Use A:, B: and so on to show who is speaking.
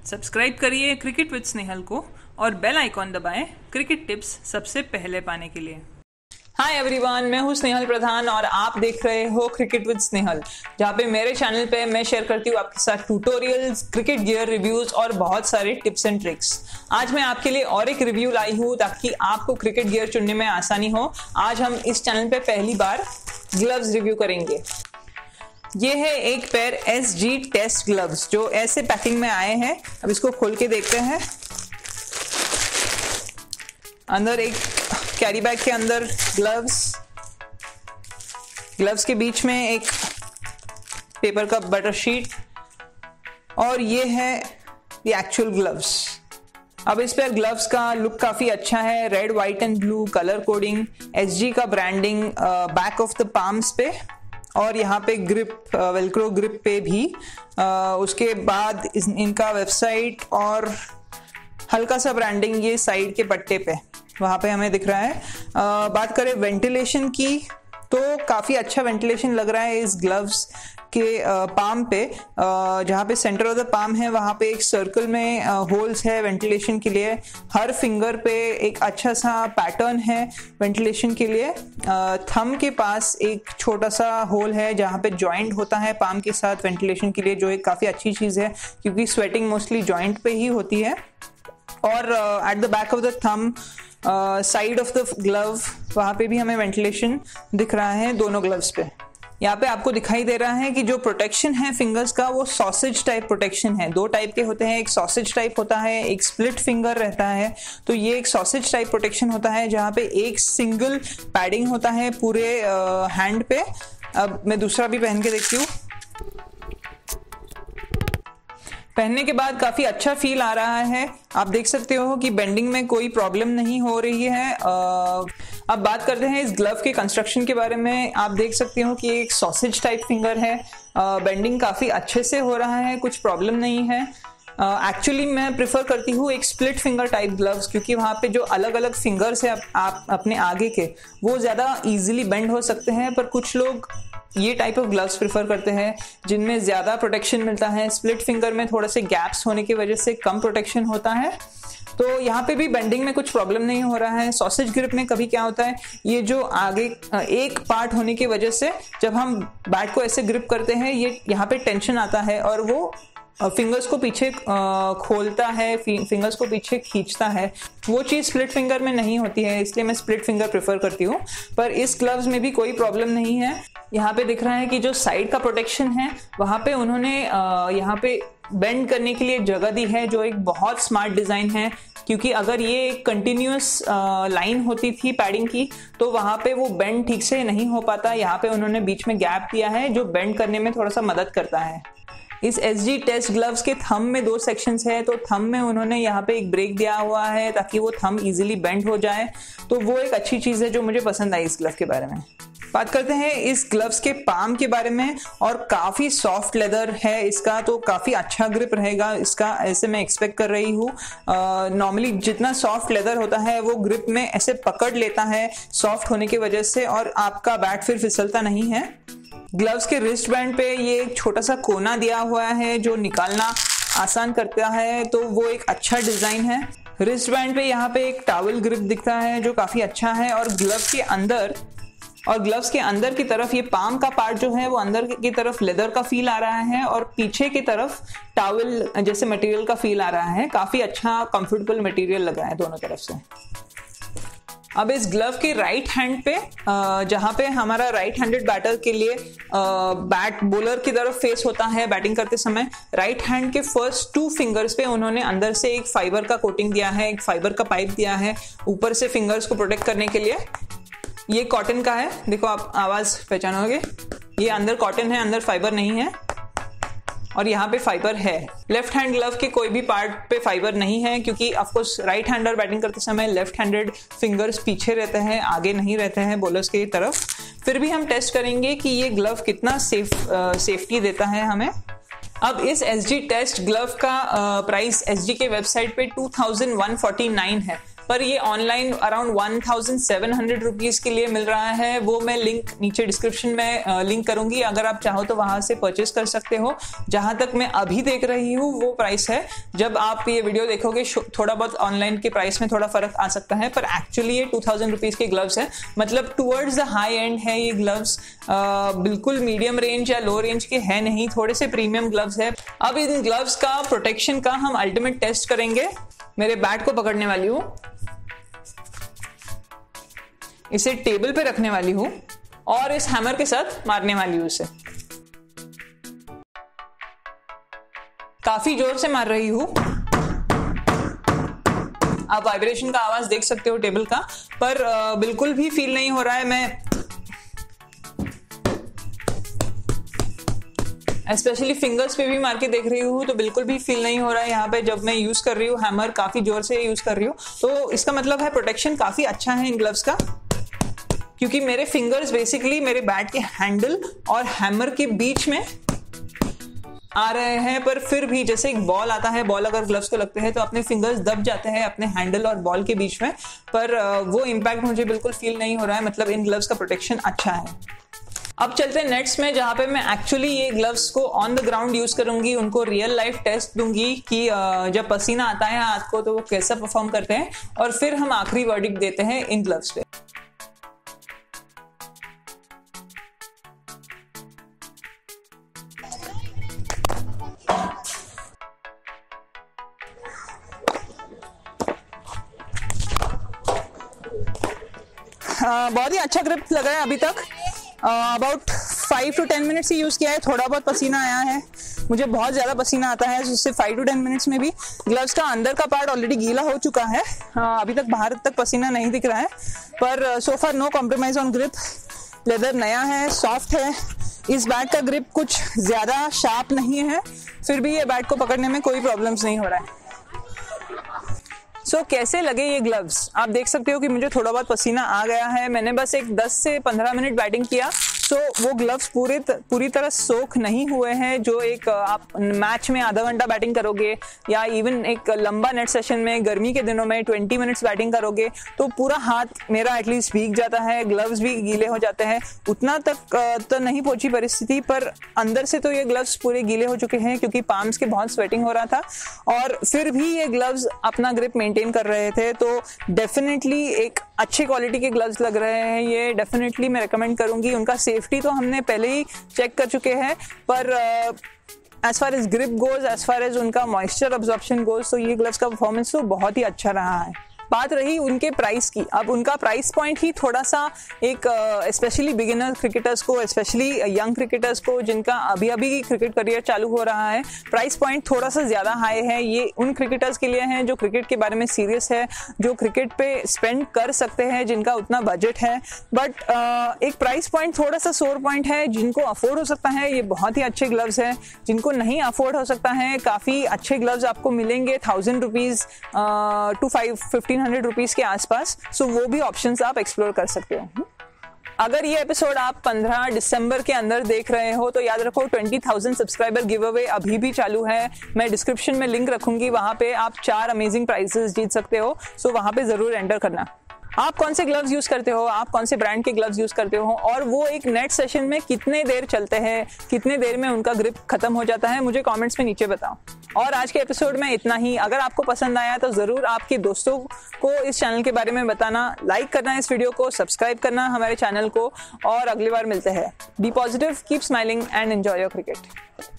A: Subscribe करिए cricket with स्नेहल को और बेल आइकॉन दबाएं क्रिकेट टिप्स सबसे पहले पाने के लिए। हाय एवरीवन, मैं हूं स्नेहल प्रधान और आप देख रहे हो क्रिकेट विद स्नेहल, जहां पे मेरे चैनल पे मैं शेयर करती हूँ आपके साथ ट्यूटोरियल्स, क्रिकेट गियर रिव्यूज और बहुत सारे टिप्स एंड ट्रिक्स। आज मैं आपके लिए और एक रिव्यू लाई हूँ ताकि आपको क्रिकेट गियर चुनने में आसानी हो। आज हम इस चैनल पे पहली बार ग्लव्स रिव्यू करेंगे। ये है एक पेयर SG टेस्ट ग्लव्स जो ऐसे पैकिंग में आए हैं। अब इसको खोल के देखते हैं। अंदर एक कैरी बैग के अंदर ग्लव्स के बीच में एक पेपर का बटर शीट और ये है ये एक्चुअल ग्लव्स। अब इस पर ग्लव्स का लुक काफी अच्छा है, red white and blue colour coding, SG का branding back of the palms पे और यहाँ पे ग्रिप वेलक्रो ग्रिप पे भी। उसके बाद इनका वेबसाइट और हल्का सा ब्रांडिंग ये साइड के पट्टे पे वहाँ पे हमें दिख रहा है। बात करें वेंटिलेशन की तो काफ़ी अच्छा वेंटिलेशन लग रहा है इस ग्लव्स के पाम पे। जहाँ पे सेंटर ऑफ द पाम है वहाँ पे एक सर्कल में होल्स है वेंटिलेशन के लिए। हर फिंगर पे एक अच्छा सा पैटर्न है वेंटिलेशन के लिए। थंब के पास एक छोटा सा होल है जहाँ पे जॉइंट होता है पाम के साथ वेंटिलेशन के लिए, जो एक काफ़ी अच्छी चीज़ है क्योंकि स्वेटिंग मोस्टली जॉइंट पे ही होती है। और at the back of the thumb side of the glove वहाँ पे भी हमें वेंटिलेशन दिख रहा है दोनों ग्लव्स पे। यहाँ पे आपको दिखाई दे रहा है कि जो प्रोटेक्शन है फिंगर्स का वो सॉसेज टाइप प्रोटेक्शन है। दो टाइप के होते हैं, एक सॉसेज टाइप होता है, एक स्प्लिट फिंगर रहता है। तो ये एक सॉसेज टाइप प्रोटेक्शन होता है जहाँ पे एक सिंगल पैडिंग होता है पूरे हैंड पे। अब मैं दूसरा भी पहन के देखती हूँ। पहनने के बाद काफ़ी अच्छा फील आ रहा है। आप देख सकते हो कि बेंडिंग में कोई प्रॉब्लम नहीं हो रही है। अब बात करते हैं इस ग्लव के कंस्ट्रक्शन के बारे में। आप देख सकते हो कि एक सॉसेज टाइप फिंगर है। बेंडिंग काफ़ी अच्छे से हो रहा है, कुछ प्रॉब्लम नहीं है। एक्चुअली मैं प्रेफर करती हूँ एक स्प्लिट फिंगर टाइप ग्लव्स क्योंकि वहाँ पे जो अलग अलग फिंगर्स है आप अपने आगे के वो ज़्यादा इजीली बेंड हो सकते हैं। पर कुछ लोग ये टाइप ऑफ ग्लव्स प्रेफर करते हैं जिनमें ज़्यादा प्रोटेक्शन मिलता है। स्प्लिट फिंगर में थोड़े से गैप्स होने की वजह से कम प्रोटेक्शन होता है। तो यहाँ पे भी बेंडिंग में कुछ प्रॉब्लम नहीं हो रहा है। सॉसेज ग्रिप में कभी क्या होता है, ये जो आगे एक पार्ट होने की वजह से जब हम बैट को ऐसे ग्रिप करते हैं ये यहाँ पे टेंशन आता है और वो फिंगर्स को पीछे खोलता है, फिंगर्स को पीछे खींचता है। वो चीज़ स्प्लिट फिंगर में नहीं होती है, इसलिए मैं स्प्लिट फिंगर प्रेफर करती हूँ। पर इस ग्लव्स में भी कोई प्रॉब्लम नहीं है। यहाँ पे दिख रहा है कि जो साइड का प्रोटेक्शन है वहाँ पे उन्होंने यहाँ पे बेंड करने के लिए जगह दी है, जो एक बहुत स्मार्ट डिज़ाइन है। क्योंकि अगर ये एक कंटिन्यूस लाइन होती थी पैडिंग की तो वहाँ पे वो बेंड ठीक से नहीं हो पाता। यहाँ पे उन्होंने बीच में गैप दिया है जो बेंड करने में थोड़ा सा मदद करता है। इस SG टेस्ट ग्लव्स के थंब में दो सेक्शंस है, तो थंब में उन्होंने यहाँ पे एक ब्रेक दिया हुआ है ताकि वो थंब इजीली बेंड हो जाए। तो वो एक अच्छी चीज़ है जो मुझे पसंद आई इस ग्लव के बारे में। बात करते हैं इस ग्लव्स के पाम के बारे में। और काफ़ी सॉफ्ट लेदर है इसका, तो काफ़ी अच्छा ग्रिप रहेगा इसका, ऐसे मैं एक्सपेक्ट कर रही हूँ। नॉर्मली जितना सॉफ्ट लेदर होता है वो ग्रिप में ऐसे पकड़ लेता है सॉफ्ट होने की वजह से और आपका बैट फिर फिसलता नहीं है। ग्लव्स के रिस्ट बैंड पे ये एक छोटा सा कोना दिया हुआ है जो निकालना आसान करता है, तो वो एक अच्छा डिज़ाइन है। रिस्ट बैंड पे यहाँ पे एक टॉवल ग्रिप दिखता है जो काफ़ी अच्छा है। और ग्लव्स के अंदर की तरफ ये पाम का पार्ट जो है वो अंदर की तरफ लेदर का फील आ रहा है और पीछे की तरफ टॉवल जैसे मटेरियल का फील आ रहा है। काफ़ी अच्छा कंफर्टेबल मटेरियल लगा है दोनों तरफ से। अब इस ग्लव के राइट हैंड पे जहाँ पे हमारा राइट हैंडेड बैटर के लिए बैट बॉलर की तरफ फेस होता है बैटिंग करते समय, राइट हैंड के फर्स्ट 2 फिंगर्स पे उन्होंने अंदर से एक फाइबर का कोटिंग दिया है, एक फाइबर का पाइप दिया है ऊपर से फिंगर्स को प्रोटेक्ट करने के लिए। ये कॉटन का है, देखो आप आवाज़ पहचानोगे, ये अंदर कॉटन है, अंदर फाइबर नहीं है और यहाँ पे फाइबर है। लेफ्ट हैंड ग्लव के कोई भी पार्ट पे फाइबर नहीं है क्योंकि ऑफकोर्स राइट हैंडर बैटिंग करते समय लेफ्ट हैंडेड फिंगर्स पीछे रहते हैं, आगे नहीं रहते हैं बॉलर्स की तरफ। फिर भी हम टेस्ट करेंगे कि ये ग्लव कितना सेफ्टी देता है हमें। अब इस SG टेस्ट ग्लव का प्राइस SG के वेबसाइट पे 2149 है। पर ये ऑनलाइन अराउंड 1700 रुपीज के लिए मिल रहा है। वो मैं लिंक नीचे डिस्क्रिप्शन में लिंक करूंगी, अगर आप चाहो तो वहां से परचेस कर सकते हो। जहां तक मैं अभी देख रही हूँ वो प्राइस है। जब आप ये वीडियो देखोगे थोड़ा बहुत ऑनलाइन के प्राइस में थोड़ा फर्क आ सकता है, पर एक्चुअली ये 2000 रुपीज के ग्लव्स है, मतलब टुवर्ड्स द हाई एंड है ये ग्लव्स। बिल्कुल मीडियम रेंज या लो रेंज के है नहीं, थोड़े से प्रीमियम ग्लव्स है। अब इन ग्लव्स का प्रोटेक्शन का हम अल्टीमेट टेस्ट करेंगे। मेरे बैट को पकड़ने वाली हूं, इसे टेबल पे रखने वाली हूं और इस हैमर के साथ मारने वाली हूं इसे। काफी जोर से मार रही हूं, आप वाइब्रेशन का आवाज देख सकते हो टेबल का, पर बिल्कुल भी फील नहीं हो रहा है। मैं स्पेशली फिंगर्स पे भी मार के देख रही हूँ तो बिल्कुल भी फील नहीं हो रहा है यहाँ पे। जब मैं यूज कर रही हूँ हैमर, काफी जोर से यूज कर रही हूँ, तो इसका मतलब है प्रोटेक्शन काफी अच्छा है इन ग्लव्स का, क्योंकि मेरे फिंगर्स बेसिकली मेरे बैट के हैंडल और हैमर के बीच में आ रहे हैं। पर फिर भी जैसे एक बॉल आता है, बॉल अगर ग्लव्स को लगते हैं तो अपने फिंगर्स दब जाते हैं अपने हैंडल और बॉल के बीच में, पर वो इम्पैक्ट मुझे बिल्कुल फील नहीं हो रहा है। मतलब इन ग्लव्स का प्रोटेक्शन अच्छा है। अब चलते हैं नेट्स में, जहां पे मैं एक्चुअली ये ग्लव्स को ऑन द ग्राउंड यूज करूंगी, उनको रियल लाइफ टेस्ट दूंगी कि जब पसीना आता है हाथ को तो वो कैसा परफॉर्म करते हैं, और फिर हम आखिरी वर्डिक्ट देते हैं इन ग्लव्स पे। बहुत ही अच्छा ग्रिप लगा है अभी तक। अबाउट 5 to 10 मिनट्स ही यूज किया है, थोड़ा बहुत पसीना आया है। मुझे बहुत ज्यादा पसीना आता है, जिससे 5 to 10 मिनट्स में भी ग्लव्स का अंदर का पार्ट ऑलरेडी गीला हो चुका है। अभी तक बाहर तक पसीना नहीं दिख रहा है, पर so far no compromise on grip. Leather नया है, सॉफ्ट है। इस बैट का ग्रिप कुछ ज्यादा शार्प नहीं है, फिर भी ये बैट को पकड़ने में कोई प्रॉब्लम्स नहीं हो रहा है। कैसे लगे ये ग्लव्स? आप देख सकते हो कि मुझे थोड़ा बहुत पसीना आ गया है। मैंने बस एक 10 से 15 मिनट बैटिंग किया, वो ग्लव्स पूरी तरह सोख नहीं हुए हैं। जो एक आप मैच में आधा घंटा बैटिंग करोगे या इवन एक लंबा नेट सेशन में गर्मी के दिनों में 20 मिनट्स बैटिंग करोगे तो पूरा हाथ मेरा एटलीस्ट भीग जाता है, ग्लव्स भी गीले हो जाते हैं। उतना तक तो नहीं पहुंची परिस्थिति, पर अंदर से तो ये ग्लव्स पूरे गीले हो चुके हैं, क्योंकि पाम्स के बहुत स्वेटिंग हो रहा था, और फिर भी ये ग्लव्स अपना ग्रिप मेंटेन कर रहे थे। तो डेफिनेटली एक अच्छे क्वालिटी के ग्लव्स लग रहे हैं ये, डेफिनेटली मैं रेकमेंड करूंगी। उनका सेफ्टी तो हमने पहले ही चेक कर चुके हैं, पर as far as grip goes, as far as उनका मॉइस्चर अब्जॉर्प्शन गोज, तो ये ग्लव्स का परफॉर्मेंस तो बहुत ही अच्छा रहा है। बात रही उनके प्राइस की, अब उनका प्राइस पॉइंट ही थोड़ा सा एक स्पेशली बिगिनर क्रिकेटर्स को, स्पेशली यंग क्रिकेटर्स को जिनका अभी अभी क्रिकेट करियर चालू हो रहा है, प्राइस पॉइंट थोड़ा सा ज्यादा हाई है। ये उन क्रिकेटर्स के लिए हैं जो क्रिकेट के बारे में सीरियस है, जो क्रिकेट पे स्पेंड कर सकते हैं, जिनका उतना बजट है। बट एक प्राइस पॉइंट थोड़ा सा सोर पॉइंट है। जिनको अफोर्ड हो सकता है ये बहुत ही अच्छे ग्लव्स हैं, जिनको नहीं अफोर्ड हो सकता है काफी अच्छे ग्लव्स आपको मिलेंगे 1000 रुपीज टू 1500 रुपीज के आसपास। वो भी ऑप्शंस आप एक्सप्लोर कर सकते हो। अगर ये एपिसोड आप 15 दिसंबर के अंदर देख रहे हो तो याद रखो 20,000 सब्सक्राइबर गिव अवे अभी भी चालू है। मैं डिस्क्रिप्शन में लिंक रखूंगी, वहां पे आप 4 अमेजिंग प्राइजेस जीत सकते हो। वहां पे जरूर एंटर करना। आप कौन से ग्लव्स यूज करते हो, आप कौन से ब्रांड के ग्लव्स यूज करते हो, और वो एक नेट सेशन में कितने देर चलते हैं, कितने देर में उनका ग्रिप खत्म हो जाता है, मुझे कमेंट्स में नीचे बताओ। और आज के एपिसोड में इतना ही। अगर आपको पसंद आया तो जरूर आपके दोस्तों को इस चैनल के बारे में बताना, लाइक करना इस वीडियो को, सब्सक्राइब करना हमारे चैनल को, और अगली बार मिलते हैं। Be positive, keep smiling and enjoy your cricket.